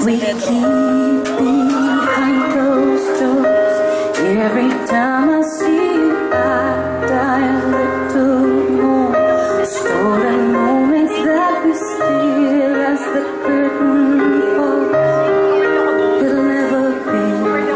We keep behind closed doors. Every time I see you, I die a little more. Stolen moments that we steal as the curtain falls. It'll never be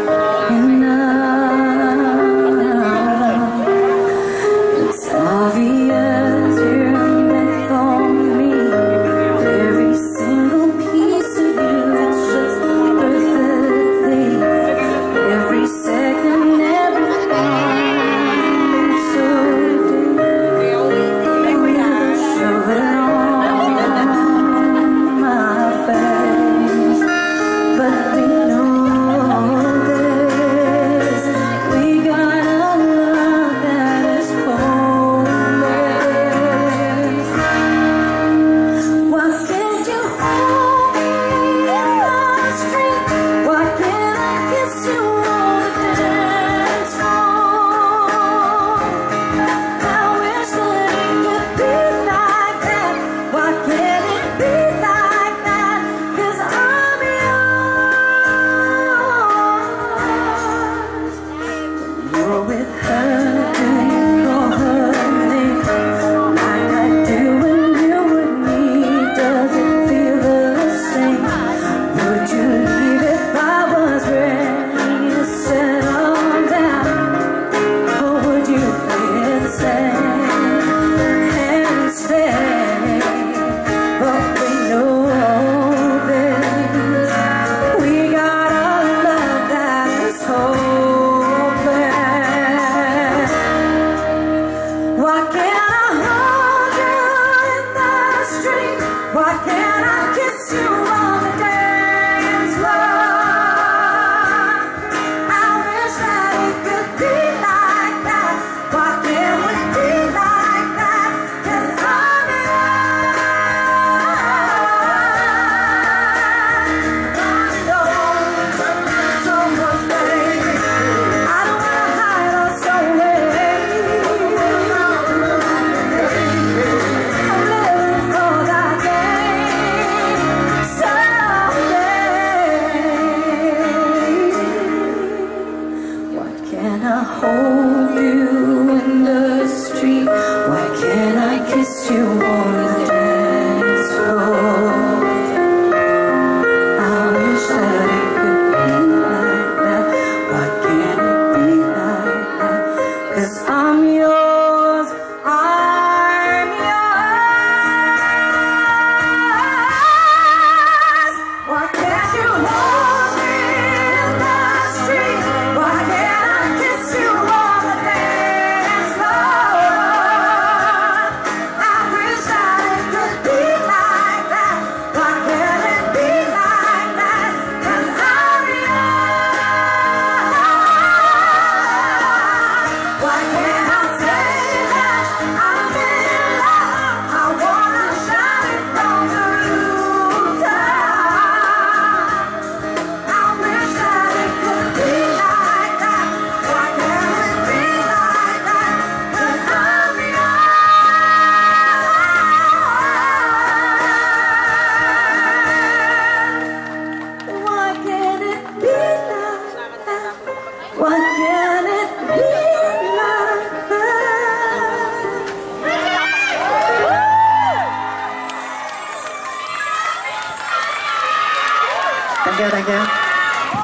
enough. It's obvious you're meant for me. Every single piece of you, it's just perfectly. Every second, every moment, so deep. You never show it on my face, but we know this. We got a love that is hopeless. Why can't you hold me in the street? Why can't I kiss you on the dance floor? I wish that it could be like that. Why can't it be like that? 'Cause I'm yours. You're with her, do you call her name like I do when you're with me? Does it feel the same? Would you leave if I was ready to settle down? Or would you play it safe and stay? But we know this. We got a love that is hopeless. Why can't I hold you in the street? Why can't I kiss you on the dance floor? I wish that it could be like that. Why can't we be like that? 'Cause I'm yours. So much, baby. I don't wanna hide or so away. I'm living for that day, someday. Why can't I hold you in the street? Why can't I kiss you on the dance floor? I wish that it could be like that. Why can't it be like that? 'Cause I'm yours, I'm yours. Why can't you hold me in the street? Why can't I kiss you on the dance floor? I wish that it could be like that. Why can't it be like that? 'Cause I'm yours. Why can't I say that I'm in love? I wanna shout it from the rooftop. I wish that it could be like that. Why can't it be like that? 'Cause I'm yours. Why can't it be like that? Why can't it be like that? Thank you, thank you.